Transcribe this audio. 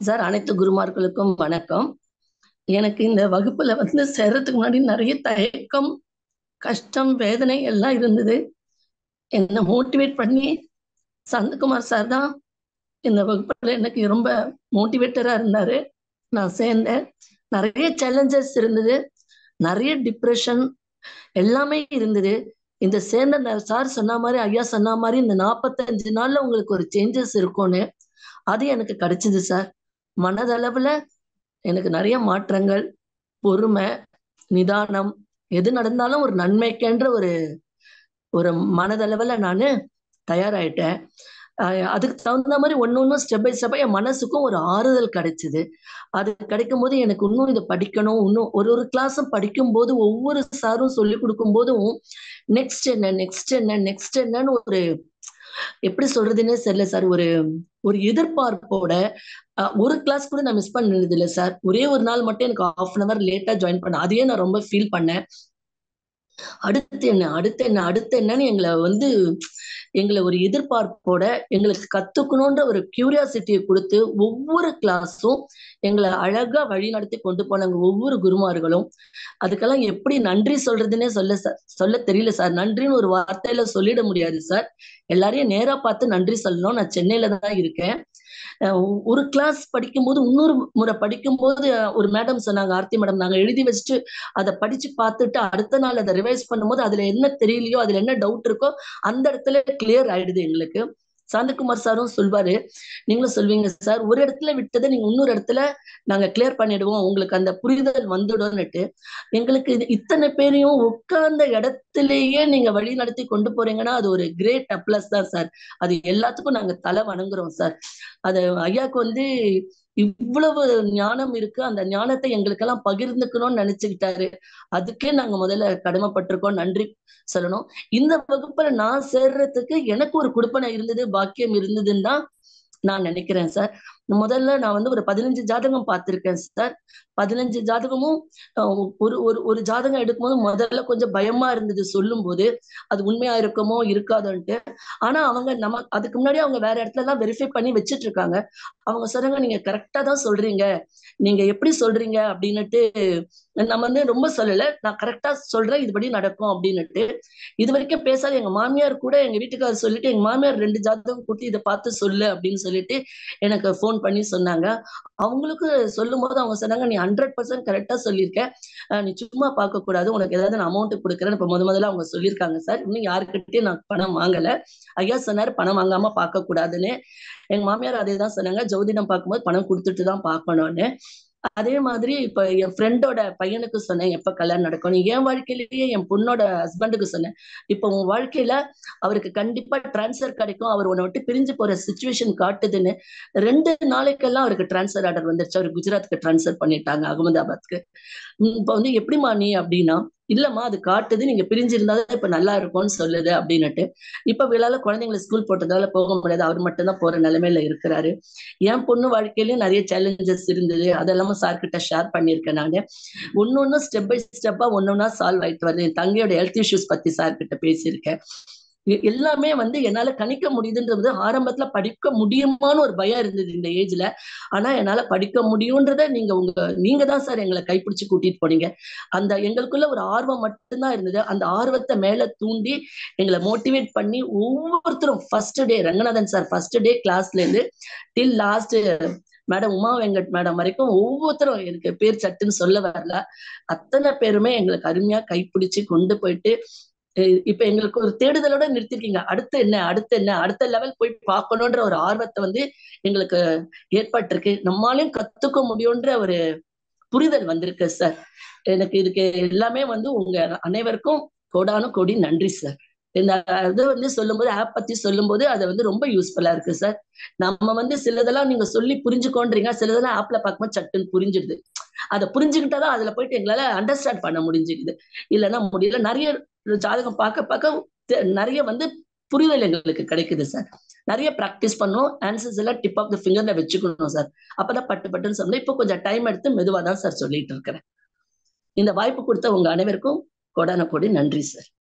Sir, அனைத்து குருமார்களுக்கும் வணக்கம். எனக்கு இந்த வகுப்புல சேர்றதுக்கு முன்னாடி நிறைய தயக்கம், கஷ்டம், வேதனை எல்லாம் இருந்தது. என்ன மோட்டிவேட் பண்ணி சந்தகுமார் சார் தான் இந்த வகுப்புல எனக்கு ரொம்ப மோட்டிவேட்டரா இருந்தாரு. நான் சேர்ந்தேன். நிறைய சேலஞ்சஸ் இருந்தது, நிறைய டிப்ரெஷன் எல்லாமே இருந்தது. இந்த சேர்ந்த சார் சொன்ன மாதிரி, ஐயா சொன்ன மாதிரி இந்த 45 நாள்ல உங்களுக்கு ஒரு சேஞ்சஸ் இருக்கும்னு அது எனக்கு கிடைச்சது சார். மனதளவுல எனக்கு நிறைய மாற்றங்கள், பொறுமை, நிதானம், எது நடந்தாலும் ஒரு நன்மைக்கென்ற ஒரு ஒரு மனதளவுல நானு தயாராயிட்டேன். அதுக்கு தகுந்த மாதிரி ஒன்னொன்னும் ஸ்டெப் பை ஸ்டெப்பா என் மனசுக்கும் ஒரு ஆறுதல் கிடைச்சது. அது கிடைக்கும் போது எனக்கு இன்னும் இதை படிக்கணும், இன்னும் ஒரு ஒரு கிளாஸும் படிக்கும் போது ஒவ்வொரு சாரும் சொல்லி கொடுக்கும் போதும் நெக்ஸ்ட் என்ன நெக்ஸ்ட் என்ன நெக்ஸ்ட் என்னன்னு ஒரு எப்படி சொல்றதுன்னே தெரியல சார். ஒரு ஒரு எதிர்பார்ப்போட ஒரு கிளாஸ் கூட நான் மிஸ் பண்ணது இல்லை சார். ஒரே ஒரு நாள் மட்டும் எனக்கு 1/2 hour லேட்டா ஜாயின் பண்ண, அதையே நான் ரொம்ப ஃபீல் பண்ணேன். அடுத்து என்ன அடுத்து என்ன அடுத்து என்னன்னு எங்களை ஒரு எதிர்பார்ப்போட எங்களுக்கு கத்துக்கணும்ன்ற ஒரு கியூரியாசிட்டியை கொடுத்து ஒவ்வொரு கிளாஸும் எங்களை அழகா வழி நடத்தி கொண்டு போனாங்க ஒவ்வொரு குருமார்களும். அதுக்கெல்லாம் எப்படி நன்றி சொல்றதுன்னே சொல்ல தெரியல சார். நன்றின்னு ஒரு வார்த்தையில சொல்லிட முடியாது சார். எல்லாரையும் நேரா பார்த்து நன்றி சொல்லணும். நான் சென்னையில தான் இருக்கேன். ஒரு கிளாஸ் படிக்கும்போது இன்னொரு முறை படிக்கும்போது ஒரு மேடம் சொன்னாங்க, ஆர்த்தி மேடம், நாங்க எழுதி வச்சுட்டு அதை படிச்சு பார்த்துட்டு அடுத்த நாள் அதை ரிவைஸ் பண்ணும்போது அதுல என்ன தெரியலையோ, அதுல என்ன டவுட் இருக்கோ அந்த இடத்துல கிளியர் ஆயிடுது எங்களுக்கு. சாந்தகுமார் சாரும் சொல்வாரு, நீங்களும் சொல்வீங்க சார், ஒரு இடத்துல விட்டதை நீங்க இன்னொரு இடத்துல நாங்க கிளியர் பண்ணிடுவோம், உங்களுக்கு அந்த புரிதல் வந்துடும்னுட்டு. எங்களுக்கு இத்தனை பேரையும் உட்கார்ந்த இடத்திலேயே நீங்க வழி நடத்தி கொண்டு போறீங்கன்னா அது ஒரு கிரேட் அப்ளஸ் தான் சார். அது எல்லாத்துக்கும் நாங்க தலை வணங்குறோம் சார். அது ஐயாக்கு இவ்வளவு ஞானம் இருக்கு, அந்த ஞானத்தை எங்களுக்கெல்லாம் பகிர்ந்துக்கணும்னு நினைச்சுக்கிட்டாரு. அதுக்கே நாங்க முதல்ல கடமைப்பட்டிருக்கோம், நன்றி சொல்லணும். இந்த வகுப்புல நான் சேர்றதுக்கு எனக்கு ஒரு குடுப்பனை இருந்தது, பாக்கியம் இருந்ததுன்னு தான் நான் நினைக்கிறேன் சார். முதல்ல நான் ஒரு 15 ஜாதகம் பார்த்திருக்கேன் சார். 15 ஜாதகமும் ஒரு ஒரு ஒரு ஜாதகம் எடுக்கும்போது முதல்ல கொஞ்சம் பயமா இருந்தது சொல்லும் போது, அது உண்மையா இருக்குமோ இருக்காதுன்ட்டு. ஆனா அவங்க அதுக்கு முன்னாடி அவங்க வேற இடத்துல எல்லாம் வெரிஃபை பண்ணி வச்சிட்டு இருக்காங்க. அவங்க சொல்றாங்க, நீங்க கரெக்டா தான் சொல்றீங்க, நீங்க எப்படி சொல்றீங்க அப்படின்னுட்டு. நம்ம ரொம்ப சொல்லல, நான் கரெக்டா சொல்றேன், இதுபடி நடக்கும் அப்படின்னுட்டு. இது வரைக்கும் பேசாத எங்க மாமியார் கூட எங்க வீட்டுக்காரர் சொல்லிட்டு, எங்க மாமியார் 2 ஜாதகம் கூட்டி இதை பார்த்து சொல்லு அப்படின்னு சொல்லிட்டு எனக்கு ஃபோன் பண்ணி சொன்னாங்க. அவங்களுக்கு சொல்லும் போது அவங்க சொன்னாங்க, நீ 100% கரெக்டா சொல்லியிருக்க, நீ சும்மா பார்க்க கூடாது, உனக்கு ஏதாவது நான் அமௌண்ட் கொடுக்குறேன்னு இப்ப முதல்ல அவங்க சொல்லியிருக்காங்க சார். இன்னும் யாருக்கிட்டையும் நான் பணம் வாங்கல. ஐயா சொன்னாரு பணம் வாங்காம பார்க்க கூடாதுன்னு. எங்க மாமியார் அதே தான் சொன்னாங்க, ஜோதிடம் பார்க்கும்போது பணம் கொடுத்துட்டு தான் பார்க்கணும்னு. அதே மாதிரி இப்ப என் ஃப்ரெண்டோட பையனுக்கு சொன்னேன், எப்ப கல்யாணம் நடக்கும். என் வாழ்க்கையிலேயே என் பொண்ணோட ஹஸ்பண்டுக்கு சொன்னேன், இப்ப உன் வாழ்க்கையில அவருக்கு கண்டிப்பா டிரான்ஸ்ஃபர் கிடைக்கும், அவர் உன்னை விட்டு பிரிஞ்சு போற சுச்சுவேஷன் காட்டுதுன்னு. 2 நாளைக்கெல்லாம் அவருக்கு டிரான்ஸ்ஃபர் ஆர்டர் வந்துருச்சு. அவர் குஜராத்துக்கு டிரான்ஸ்ஃபர் பண்ணிட்டாங்க, அகமதாபாத்க்கு. இப்ப எப்படிமா நீ அப்படின்னா, இல்லம்மா அது காட்டுது, நீங்க பிரிஞ்சிருந்தாதான் இப்ப நல்லா இருக்கும்னு சொல்லுது அப்படின்னுட்டு. இப்ப விழால குழந்தைங்களை ஸ்கூல் போட்டதால போக முடியாது, அவர் மட்டும்தான் போற நிலைமையில இருக்கிறாரு. என் பொண்ணு வாழ்க்கையிலயும் நிறைய சேலஞ்சஸ் இருந்தது, அதெல்லாம சார் கிட்ட ஷேர் பண்ணியிருக்கேன் நானு. ஒன்னொன்னு ஸ்டெப் பை ஸ்டெப்பா ஒன்னொன்னா சால்வ் ஆயிட்டு வருது. என் தங்கையோட ஹெல்த் இஷ்யூஸ் பத்தி சார் கிட்ட பேசியிருக்கேன். எல்லாமே என்னால கணிக்க முடியுதுன்றது. ஆரம்பத்துல படிக்க முடியுமான்னு ஒரு பயம் இருந்தது இந்த ஏஜ்ல. ஆனா என்னால படிக்க முடியும்ன்றத நீங்க தான் சார் எங்களை கைப்பிடிச்சு கூட்டிட்டு போனீங்க. அந்த எங்களுக்குள்ள ஒரு ஆர்வம் மட்டும்தான் இருந்தது. அந்த ஆர்வத்தை மேல தூண்டி எங்களை மோட்டிவேட் பண்ணி ஒவ்வொருத்தரும் first day Ranganathan sir first day கிளாஸ்ல இருந்து till last madam Uma Venkat madam வரைக்கும் ஒவ்வொருத்தரும், எனக்கு பேர் சட்டுன்னு சொல்ல வரல, அத்தனை பேருமே எங்களுக்கு அருமையா கைப்பிடிச்சு கொண்டு போயிட்டு இப்ப எங்களுக்கு ஒரு தேடுதலோட நிறுத்திருக்கீங்க. அடுத்து என்ன அடுத்து என்ன அடுத்த லெவல் போய் பார்க்கணும்ன்ற ஒரு ஆர்வத்தை எங்களுக்கு ஏற்பட்டிருக்கு. நம்மளாலையும் கத்துக்க முடியும்ன்ற ஒரு புரிதல் வந்திருக்கு சார். எனக்கு இதுக்கு எல்லாமே உங்க அனைவருக்கும் கோடானு கோடி நன்றி சார். இந்த இது சொல்லும்போது, ஆப் பத்தி சொல்லும்போது அது ரொம்ப யூஸ்ஃபுல்லா இருக்கு சார். நம்ம சிலதெல்லாம் நீங்க சொல்லி புரிஞ்சுக்கோன்றீங்க, சிலதெல்லாம் ஆப்ல பார்க்கும்போது சட்டுன்னு புரிஞ்சிடுது. அதை புரிஞ்சுக்கிட்டாதான் அதுல போயிட்டு எங்களால அண்டர்ஸ்டாண்ட் பண்ண முடிஞ்சுக்குது, இல்லைன்னா முடியல. நிறைய ஜாதகம் பார்க்க பார்க்க நிறைய புரிதல் எங்களுக்கு கிடைக்குது சார். நிறைய பிராக்டிஸ் பண்ணணும், ஆன்சர்ஸ் எல்லாம் டிப் ஆஃப் த ஃபிங்கர்ல வச்சுக்கணும் சார். அப்பதான் பட்டு பட்டுன்னு சொன்னேன். இப்போ கொஞ்சம் டைம் எடுத்து மெதுவா தான் சார் சொல்லிட்டு இருக்கிறேன். இந்த வாய்ப்பு கொடுத்த உங்க அனைவருக்கும் கோடான கோடி நன்றி சார்.